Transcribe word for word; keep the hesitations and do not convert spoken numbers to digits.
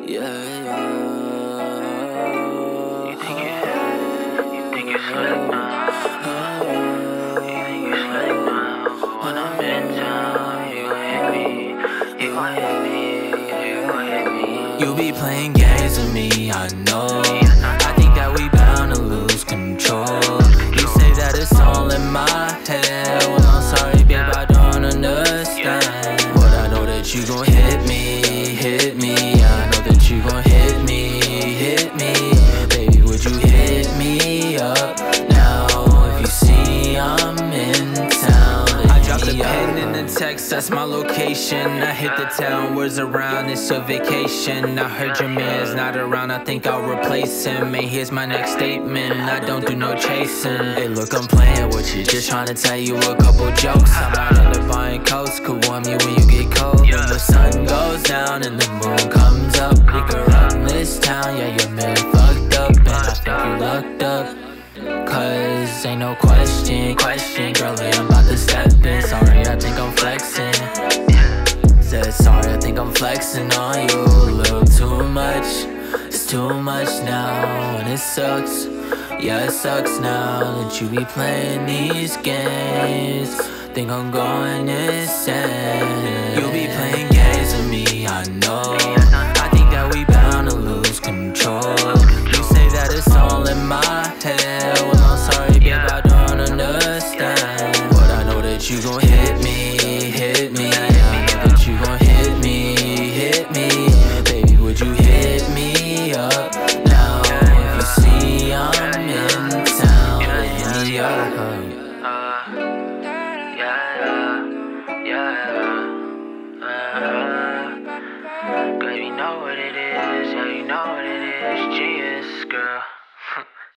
Yeah, yeah. You think you, you think you slick now? You think you slick now? But when I'm in town, you gon' hit me. You gon' hit me. You gon' hit me. You be playing games with me, I know. I think that we bound to lose control. You say that it's all in my head. Well, I'm sorry, babe, I don't understand. But I know that you gon' hit me, hit me. I know that you gon' hit me, hit me. Baby, would you hit me up now? If you see I'm in town, I drop the pen in the text, that's my location. I hit the town, words around, it's a vacation. I heard your man's not around, I think I'll replace him. Hey, here's my next statement, I don't do no chasing. Hey, look, I'm playing with you, just trying to tell you a couple jokes. I'm out on the buying coast, could warm you when you get cold. When the sun goes down and the moon comes up, we can run this town. Yeah, your man fucked up, and I think you lucked up. Cause ain't no question, question, girlie, I'm about to step in. Sorry, I think I'm flexing. Said sorry, I think I'm flexing on you a little too much. It's too much now, and it sucks. Yeah, it sucks now that you be playing these games. Think I'm going insane. You be playing games with me, I know. I think that we bound to lose control. You say that it's all in my head. Well, I'm sorry, babe, I don't understand. But I know that you gon' hit me, hit me. I know that you gon' hit me, hit me. Baby, would you hit me up now? If you see I'm in town, hit me up. Girl, you know what it is, yeah, you know what it is, genius, girl.